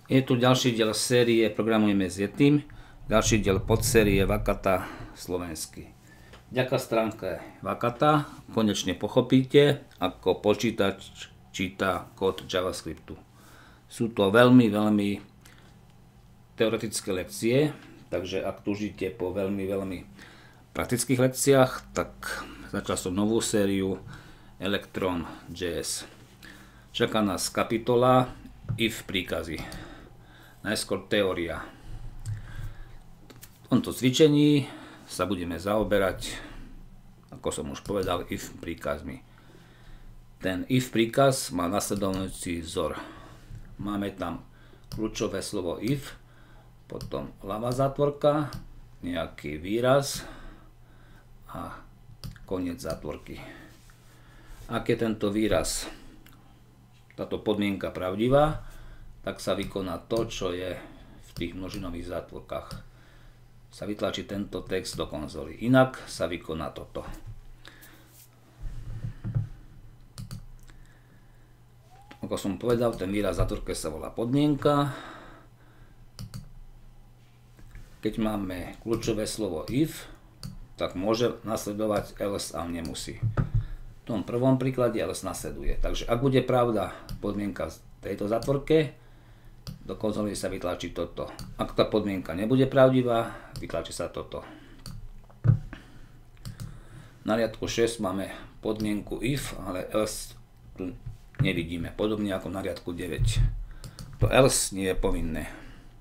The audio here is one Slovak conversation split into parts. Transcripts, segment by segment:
Je tu ďalší diel série Programujeme s Yetim, ďalší diel podsérie Vakata slovensky. Vďaka stránke Vakata konečne pochopíte, ako počítač číta kód JavaScriptu. Sú to veľmi teoretické lekcie, takže ak túžite po veľmi praktických lekciách, tak začal som novú sériu Electron.js. Čaká nás kapitola if príkazy. Najskôr teória. V tomto cvičení sa budeme zaoberať, ako som už povedal, if príkazmi. Ten if príkaz má nasledujúci vzor. Máme tam kľúčové slovo if, potom ľavá zátvorka, nejaký výraz a koniec zátvorky. Ak je tento výraz, táto podmienka pravdivá, tak sa vykoná to, čo je v tých množinových zátvorkách. Sa vytlačí tento text do konzoly. Inak sa vykoná toto. Ako som povedal, ten výraz v zátvorke sa volá podmienka. Keď máme kľúčové slovo if, tak môže nasledovať else, ale nemusí. V tom prvom príklade else nasleduje. Takže ak bude pravda podmienka v tejto zátvorke, do konzoly sa vytlačí toto. Ak tá podmienka nebude pravdivá, vytlačí sa toto. Na riadku 6 máme podmienku if, ale else tu nevidíme. Podobne ako na riadku 9. To else nie je povinné.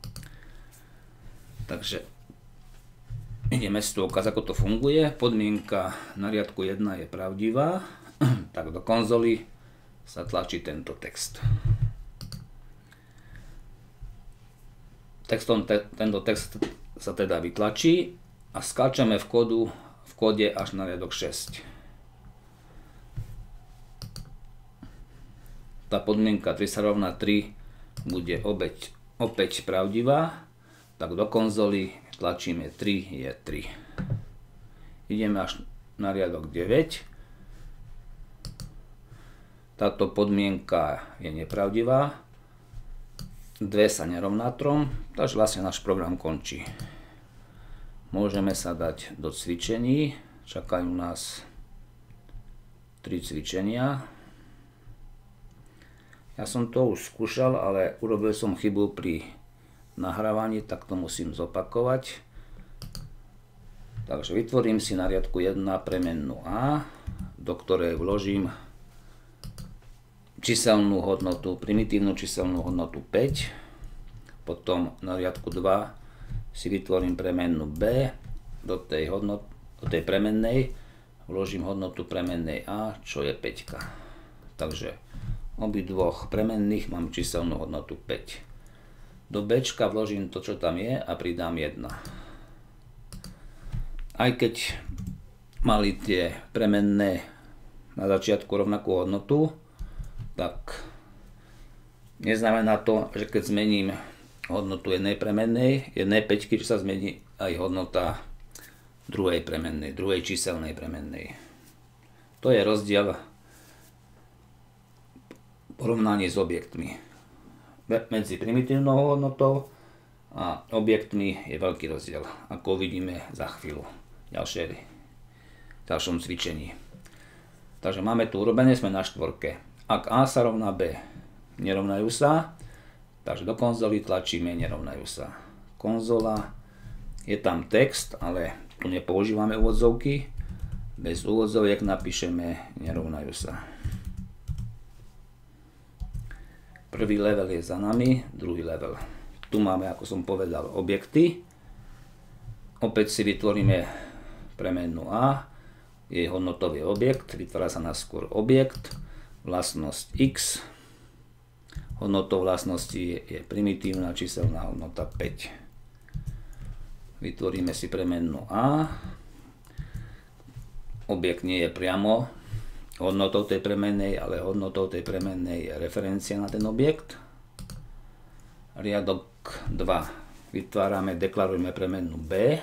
Takže ideme si tu ukázať, ako to funguje. Podmienka na riadku 1 je pravdivá, tak do konzoly sa tlačí tento text. Tento text sa teda vytlačí a skáčeme v kóde až na riadok 6. Tá podmienka 3 sa rovná 3 bude opäť pravdivá, tak do konzoly tlačíme 3 je 3. Ideme až na riadok 9. Táto podmienka je nepravdivá. 2 sa nerovná 3, takže vlastne náš program končí. Môžeme sa dať do cvičení. Čakajú nás 3 cvičenia. Ja som to už skúšal, ale urobil som chybu pri nahrávaní, tak to musím zopakovať. Takže vytvorím si na riadku 1 premennú a, do ktorej vložím číselnú hodnotu, primitívnu číselnú hodnotu 5. Potom na riadku 2 si vytvorím premennú b, do tej premennej vložím hodnotu premennej a, čo je 5. Takže obidvoch premenných mám číselnú hodnotu 5. Do b vložím to, čo tam je a pridám 1. Aj keď mali tie premenné na začiatku rovnakú hodnotu, tak neznamená to, že keď zmením hodnotu jednej premennej, jednej 5, že sa zmení aj hodnota druhej premennej, druhej číselnej premennej. To je rozdiel porovnaní s objektmi. Medzi primitívnou hodnotou a objektmi je veľký rozdiel, ako uvidíme za chvíľu v ďalšom cvičení. Takže máme tu urobené, sme na štvorke. Ak a sa rovná b, nerovnajú sa, takže do konzoly tlačíme nerovnajú sa. Konzola, je tam text, ale tu nepoužívame úvodzovky. Bez úvodzoviek napíšeme nerovnajú sa. Prvý level je za nami, druhý level. Tu máme, ako som povedal, objekty. Opäť si vytvoríme premennú a, jej hodnotový objekt, vytvára sa najskôr objekt, vlastnosť x, hodnotou vlastnosti je primitívna číselná hodnota 5. Vytvoríme si premennú a, objekt nie je priamo hodnotou tej premennej, ale hodnotou tej premennej je referencia na ten objekt. Riadok 2 deklarujeme premennú b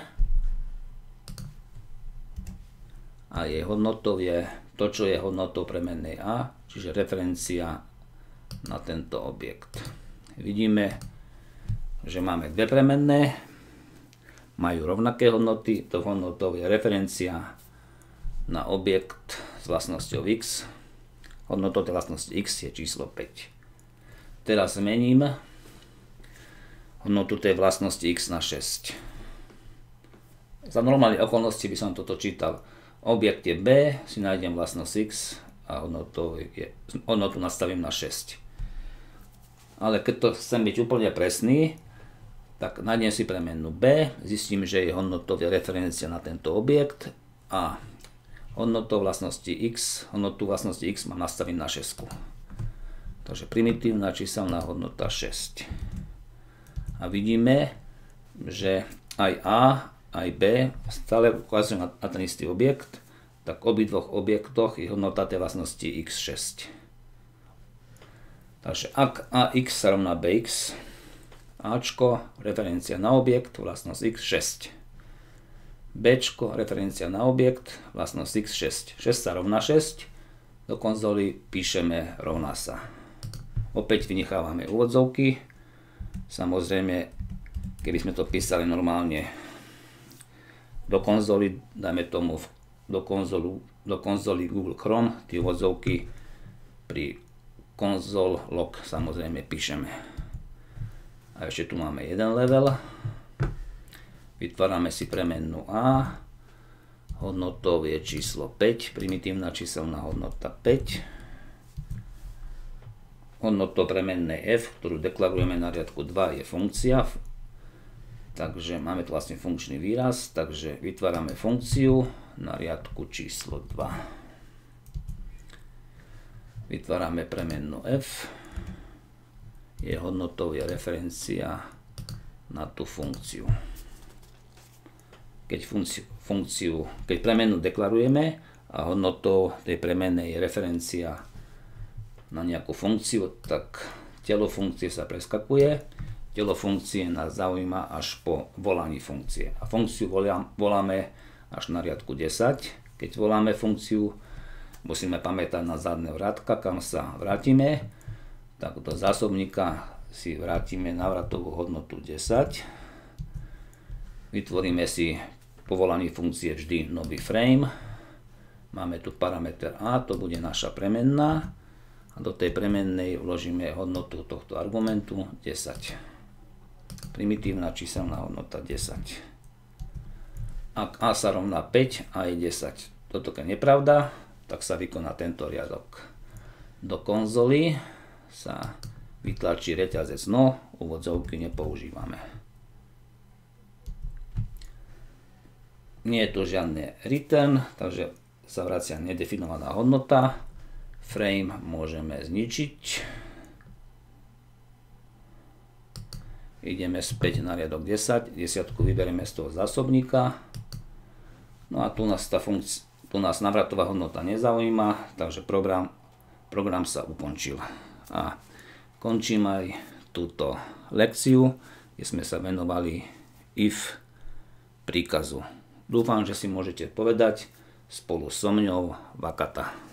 a jej hodnotou je to, čo je hodnotou premennej a, čiže referencia na tento objekt. Vidíme, že máme dve premenné, majú rovnaké hodnoty, to hodnotou je referencia na objekt s vlastnosťou x. Hodnotou tej vlastnosti x je číslo 5. Teraz zmením hodnotu tej vlastnosti x na 6. Za normálne okolnosti by som toto čítal. Objekt je b, si nájdem vlastnosť x a hodnotu nastavím na 6. Ale keď to chcem byť úplne presný, tak nájdem si premennú b, zistím, že je hodnotová referencia na tento objekt a hodnotu vlastnosti x mám nastaviť na 6. Takže primitívna číselná hodnota 6. A vidíme, že aj a, aj b stále ukazujú na ten istý objekt, tak v obidvoch objektoch je hodnota tej vlastnosti x6. Takže ak ax sa rovná bx, ačko, referencia na objekt, vlastnosť x6. Bčko, referencia na objekt, vlastnosť x6. 6 sa rovná 6, do konzoly píšeme rovná sa. Opäť vynechávame úvodzovky. Samozrejme, keby sme to písali normálne do konzoly, dajme tomu do konzoly Google Chrome, tie úvodzovky pri konzol log samozrejme píšeme. A ešte tu máme jeden level. Vytvárame si premennú a. Hodnotou je číslo 5, primitívna číselná hodnota 5. Hodnotou premennej f, ktorú deklarujeme na riadku 2, je funkcia. Takže máme tu vlastne funkčný výraz, takže vytvárame funkciu na riadku číslo 2. Vytvárame premennú f. Jej hodnotou je referencia na tú funkciu. Keď premenu deklarujeme a hodnotou tej premennej je referencia na nejakú funkciu, tak telo funkcie sa preskakuje. Telo funkcie nás zaujíma až po volaní funkcie. A funkciu voláme až na riadku 10. Keď voláme funkciu, musíme pamätať na zadného riadka, kam sa vrátime. Tak do zásobníka si vrátime návratovú hodnotu 10. Vytvoríme si po volaní funkcie vždy nový frame. Máme tu parameter a, to bude naša premenná. A do tej premennej vložíme hodnotu tohto argumentu 10. Primitívna číselná hodnota 10. Ak a sa rovná 5, a je 10. Toto keď je nepravda, tak sa vykoná tento riadok. Do konzoly sa vytlačí reťazec no, úvodzovky nepoužívame. Nie je tu žiadne return, takže sa vracia nedefinovaná hodnota. Frame môžeme zničiť. Ideme späť na riadok 10, 10 vyberieme z toho zásobníka. No a tu nás návratová hodnota nezaujíma, takže program sa ukončil. A končím aj túto lekciu, kde sme sa venovali if príkazu. Dúfam, že si môžete povedať spolu so mňou Vakata.